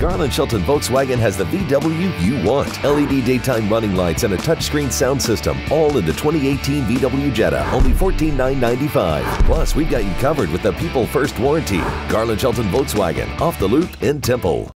Garlyn Shelton Volkswagen has the VW you want. LED daytime running lights and a touchscreen sound system, all in the 2018 VW Jetta, only $14,995. Plus, we've got you covered with the People First warranty. Garlyn Shelton Volkswagen, off the loop in Temple.